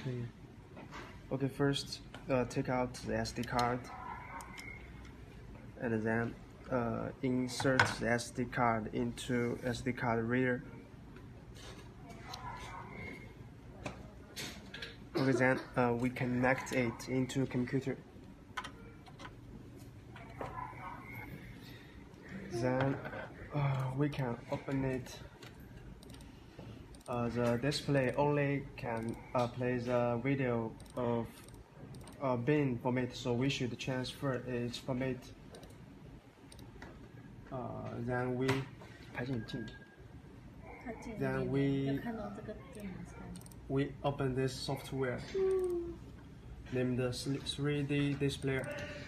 Okay, first take out the SD card and then insert the SD card into SD card reader. Okay, then we connect it into computer. Then we can open it. The display only can play the video of bin format, so we should transfer its format. Then we open this software named the 3D display.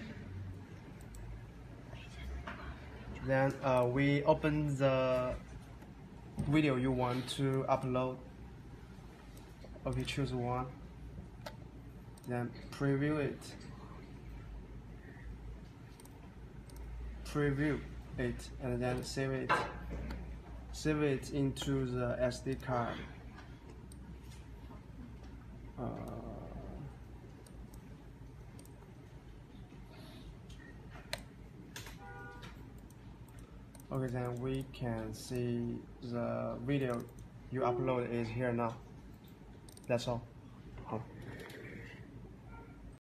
Then we open the video you want to upload. Okay, choose one. Then preview it, and then save it. Save it into the SD card. Okay, then we can see the video you upload is here now. That's all.